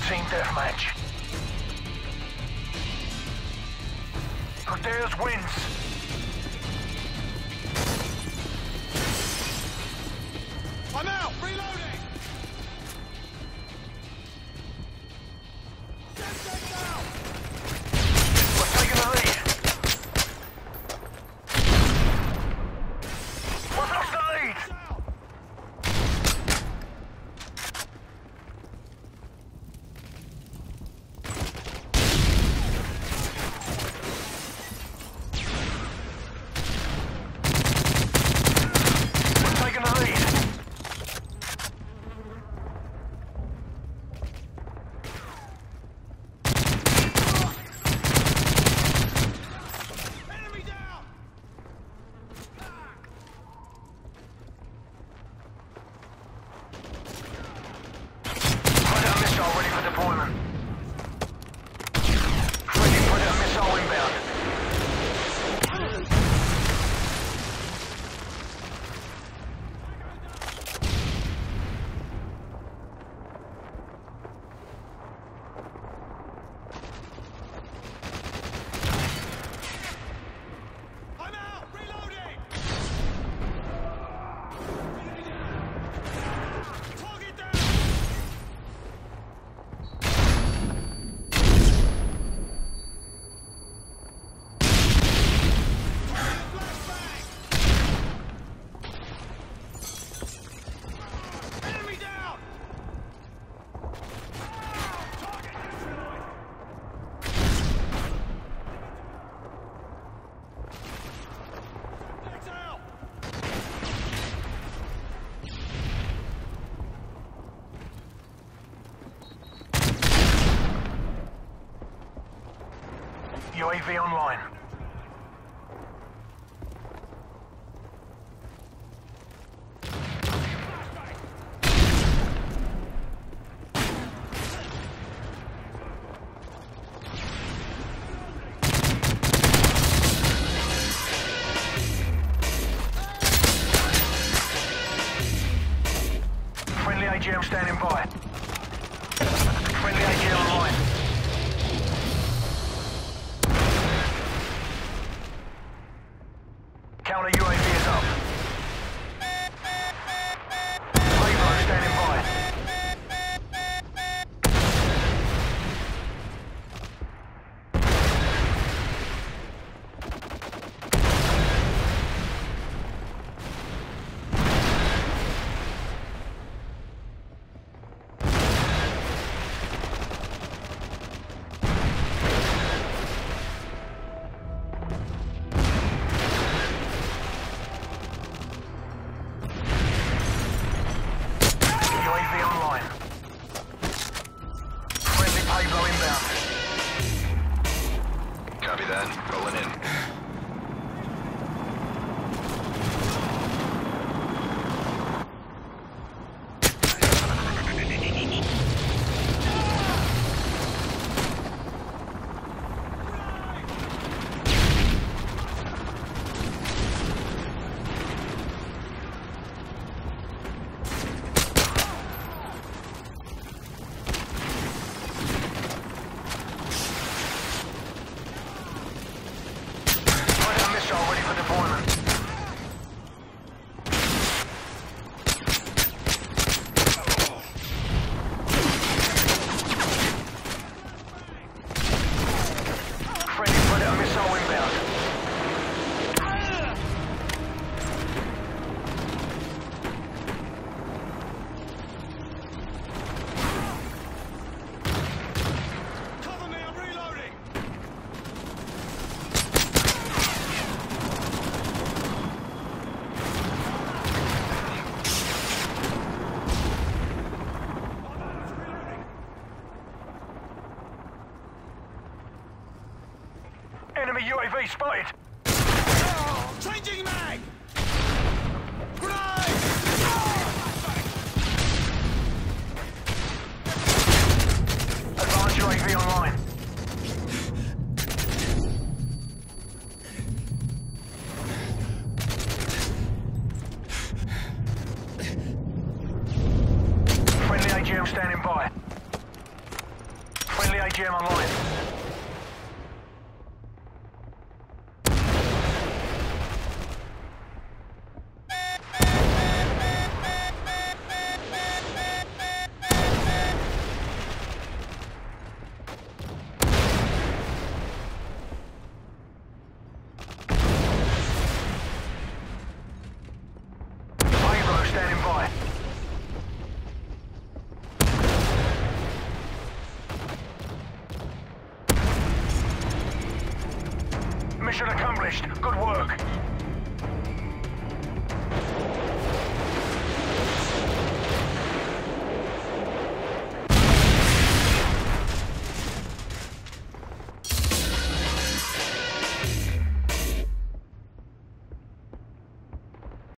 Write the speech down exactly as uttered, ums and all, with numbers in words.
Team deathmatch. Theirs wins. I'm out! Reloading! Send them down! We're taking the lead. We've lost the lead! U A V online. Friendly A G M standing by. Friendly A G M online. Counter U A V is up. Payload standing by. Copy that. Rolling in. Enemy U A V spotted! Oh, changing mag! Grenade! Advanced U A V online. Friendly A G M standing by. G M online. Hydro standing by. Mission accomplished. Good work.